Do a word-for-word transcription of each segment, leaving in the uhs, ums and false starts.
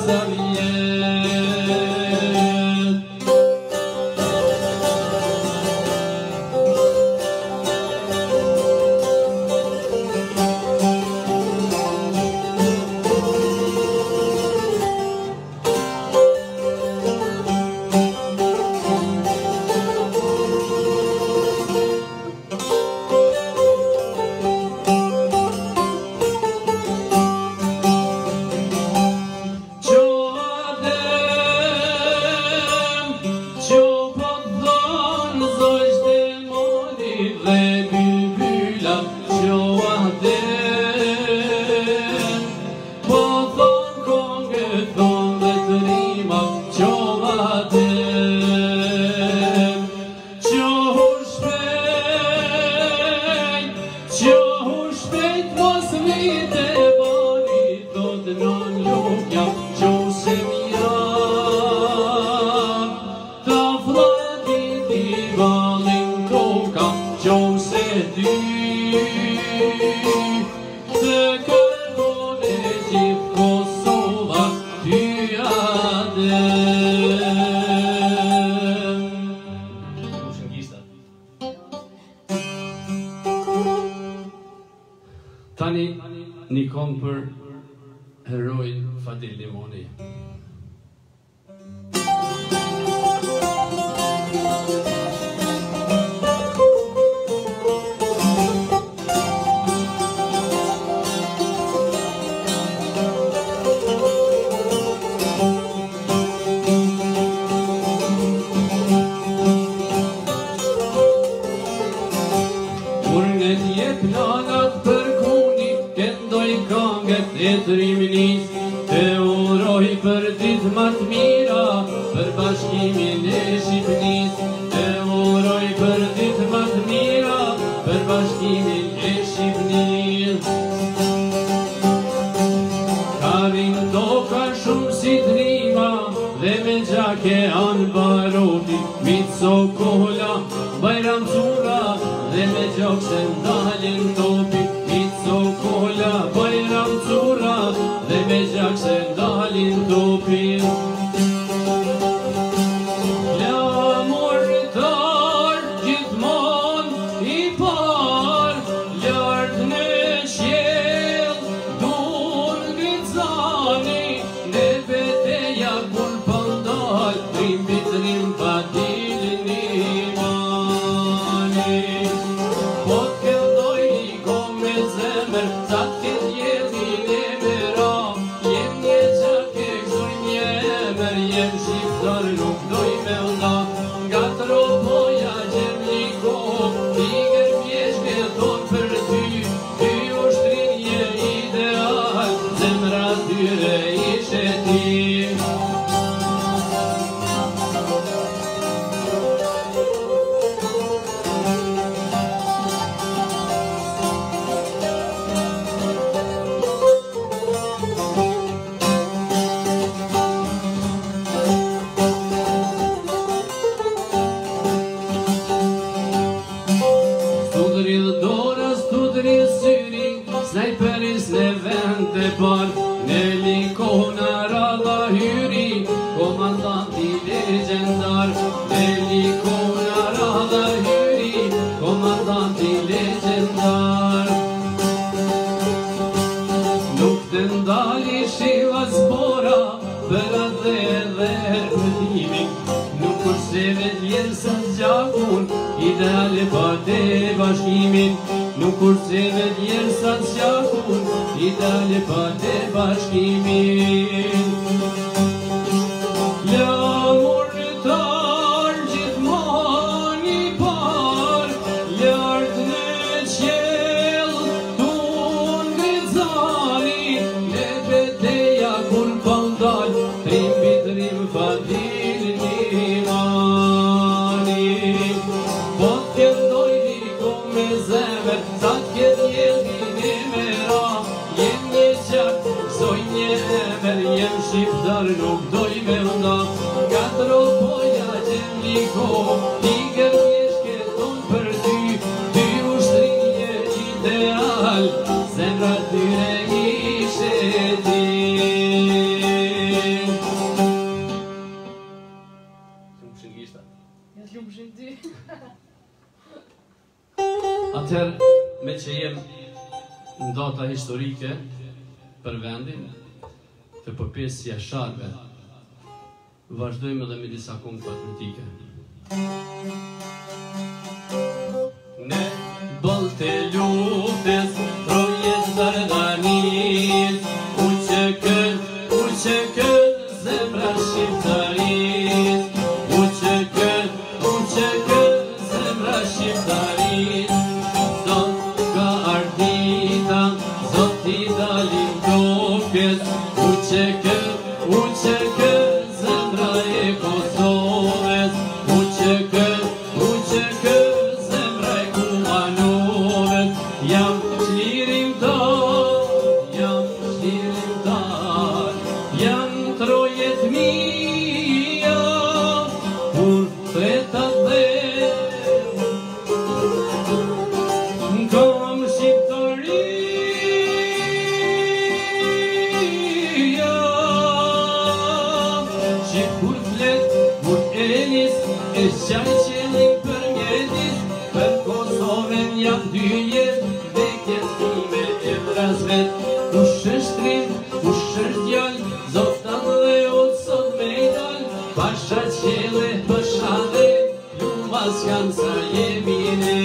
sa vjet. Tani një kom për herojin Fadil Limoni. Të uroj për ditë më të mira, për bashkimin e Shqipënis. Të uroj për ditë më të mira, për bashkimin e Shqipënis. Karin toka shumë si trima, dhe me gjake anë baroti. Mitso kolla, Bajram Cura, dhe me gjok se ndalin topi. Mitso kolla, Bajram Cura, dhe me gjak se ndalin topi. Lamuritar gjithmon i par, lart në qiell dur ngicani, ne beteja kur po ndal, trim bitrim Fadil Limoni. Po t'këlloj një kom me zemër, sa t'ket jedhin e mera, jem një gjak e këzoj një emër, jem shqiptar nuk doj me vla. Nga tropoja gjem një kohë, tiger pjeshke ton për ty, ty ushtrin je ideal, zemra tyre ishe ti. Snajperis në vend të par, në likona rada hyri, komandanti legendar. Në likona rada hyri, komandanti legendar. Nuk të ndali shiva zbora, për atë edhe rëdimi. Nuk kurse vedjen sa zgjakun, ideale pa të bashkimin. Nuk kurse vedjen sa zgjakun, ideale pa të bashkimin. Lamuritar gjithmon i par, lart në qiell dur ngicani, ne beteja kur po ndal, trim bitrim Fadil Limoni. Po t'këlloj një kom me zemër, sa t'ket jedhin e mera, jem një gjak, këzoj një emër, jem shqiptar nuk doj me vla. Nga tropoja gjem një kohë, tiger pjeshke ton për ty, ty ushtrin je ideal, zemra tyre ishe ti. Atëherë, me që jem në data historike për vendin, të përpjesë si Asharve, vazhdojmë edhe me disa këngë patriotike. Ne bëll të luftës, trojet dardanis, u që kën, u që kën, zemra shqiptaris, u që kën, u që kën, zemra shqiptaris, zot ka ardita, zot i dalim tokës, u që kën, u që kën, zemra e Kosovës, u që kën, u që kën, zemra e Kumanovës, jam çlirimtar, jam çlirimtar, jam trojet mia, kur tretat dhe kam shqiptaria, që kur flet, kur enis, e qaj qelik për mjetis, për Kosovën jam dy jet, dhe kjetime e vrazvet, kush është trim, kush është djall, zotan dhe unë sot me i dal, pasha qele, pasha dhe, lumba s'kan sa jemi ne.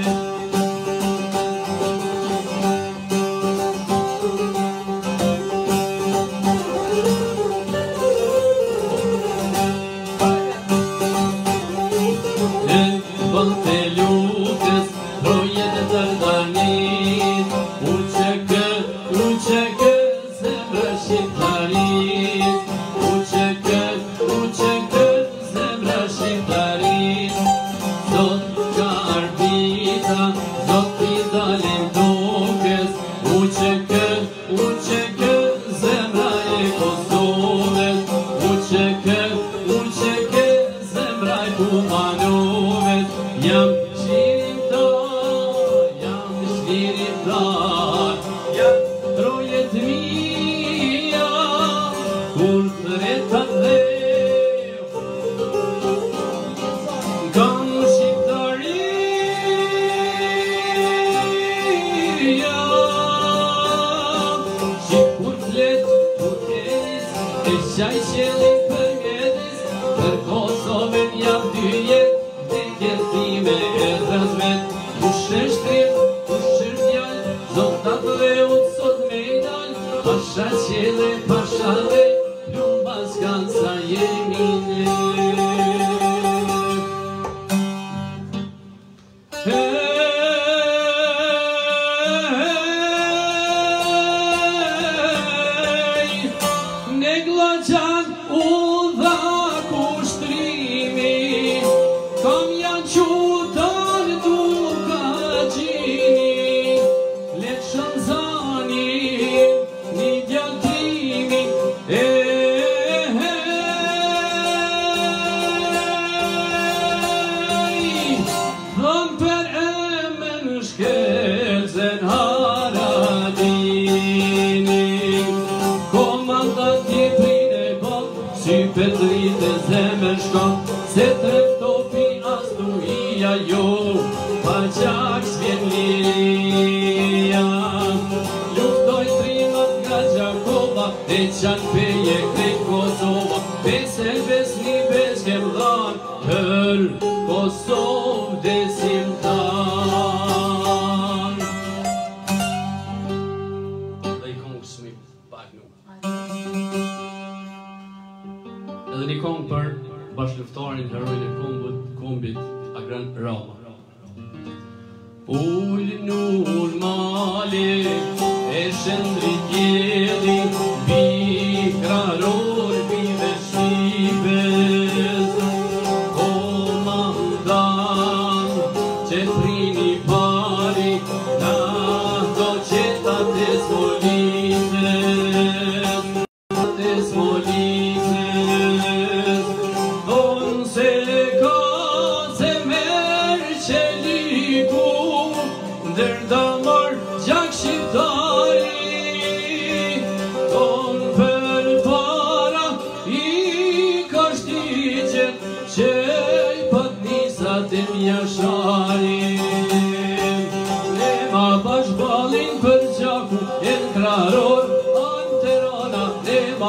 Edhe një këngë për bashkëluftarin, heroin e kombit, kombit Agran Rama. Ullë null mali, e shëndrit jeli, bikraror bive shqipes, komandan që trini pari, na do qetat e smolites, e smolites. Dërda marë gjak shqiptari,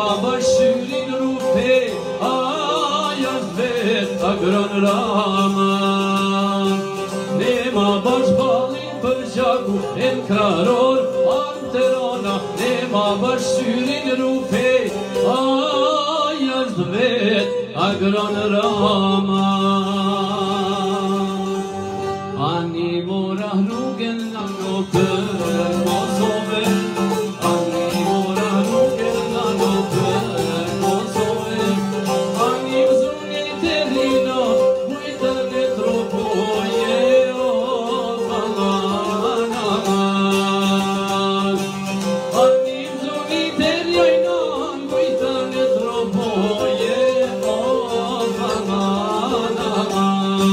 ma bashkyrin rupe, aja vet agron rama. Ne ma bash balin për gjaku, e në kraror anterona. Ne ma bashkyrin rupe, aja vet agron rama. Ani mora rrugën nga ngo për Kosove, ani mora rrugën nga ngo për Kosove, ani vzuni të rina, mujtën e tropoje, o falan aman. Ani vzuni të rina, mujtën e tropoje, o falan aman.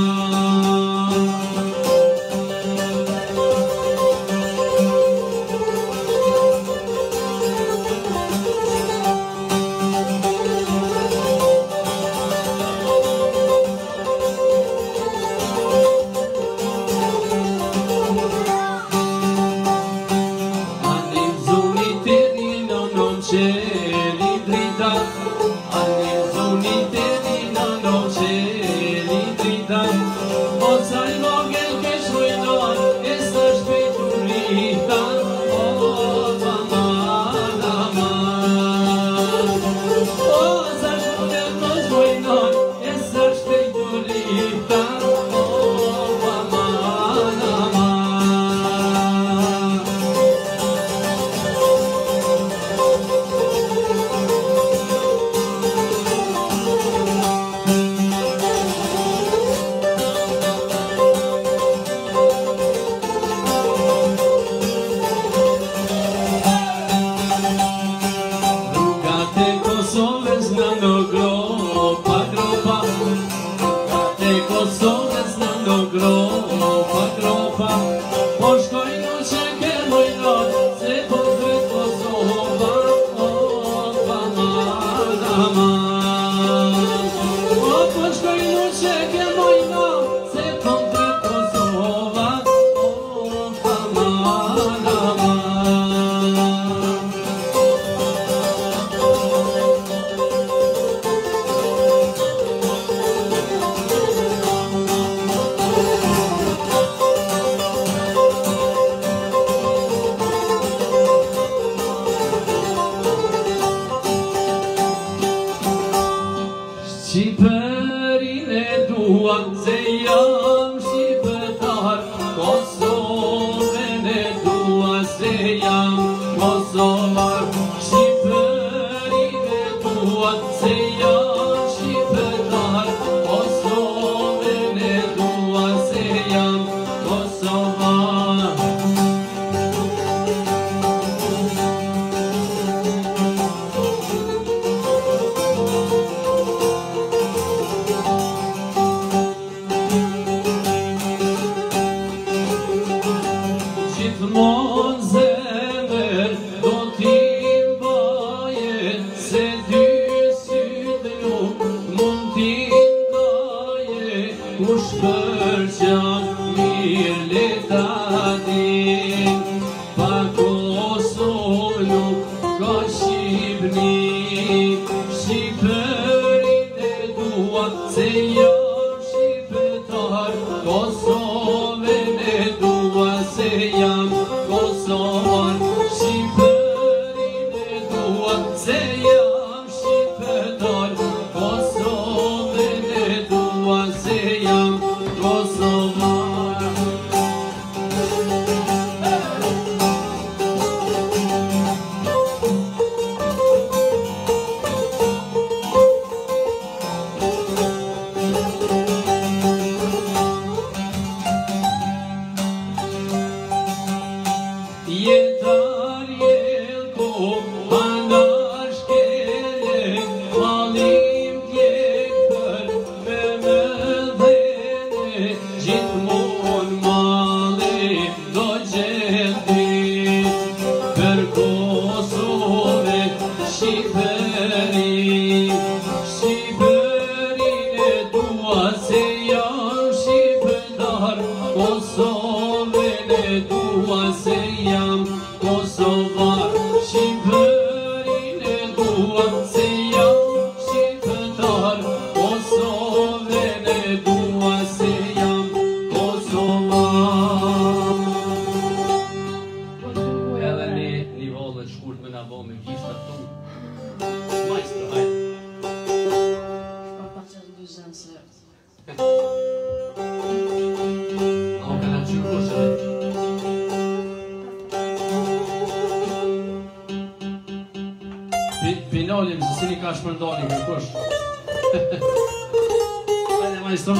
Shqipërin e dua, se jam shqiptar, Kosovën e dua, se jam kosovar. Shqipërin e dua, se jam shqiptar, Kosovën e dua, se jam kosovar. Mon zemër do t'i mbaje, se dy sytë Sinica și Mândoni, Găcuș. Haide, maestru!